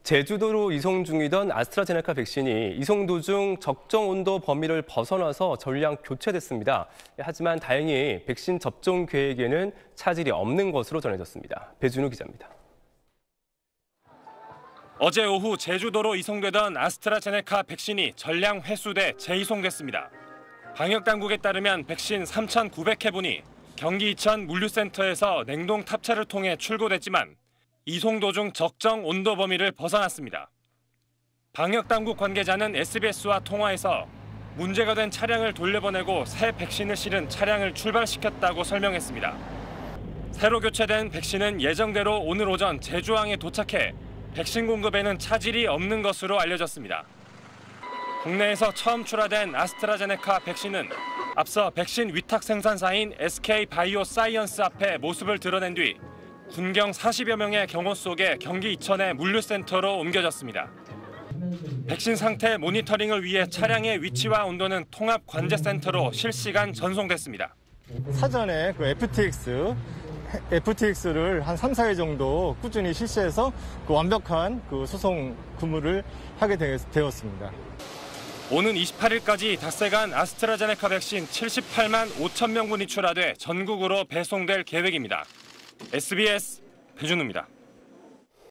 제주도로 이송 중이던 아스트라제네카 백신이 이송 도중 적정 온도 범위를 벗어나서 전량 교체됐습니다. 하지만 다행히 백신 접종 계획에는 차질이 없는 것으로 전해졌습니다. 배준우 기자입니다. 어제 오후 제주도로 이송되던 아스트라제네카 백신이 전량 회수돼 재이송됐습니다. 방역당국에 따르면 백신 3,900회분이 경기 이천 물류센터에서 냉동 탑차를 통해 출고됐지만 이송 도중 적정 온도 범위를 벗어났습니다. 방역당국 관계자는 SBS와 통화에서 문제가 된 차량을 돌려보내고 새 백신을 실은 차량을 출발시켰다고 설명했습니다. 새로 교체된 백신은 예정대로 오늘 오전 제주항에 도착해 백신 공급에는 차질이 없는 것으로 알려졌습니다. 국내에서 처음 출하된 아스트라제네카 백신은 앞서 백신 위탁 생산사인 SK바이오사이언스 앞에 모습을 드러낸 뒤 군경 40여 명의 경호 속에 경기 이천의 물류센터로 옮겨졌습니다. 백신 상태 모니터링을 위해 차량의 위치와 온도는 통합 관제센터로 실시간 전송됐습니다. 사전에 FTX를 한 3, 4회 정도 꾸준히 실시해서 완벽한 수송 근무를 하게 되었습니다. 오는 28일까지 닷새간 아스트라제네카 백신 78만 5천 명분이 출하돼 전국으로 배송될 계획입니다. SBS 배준우입니다.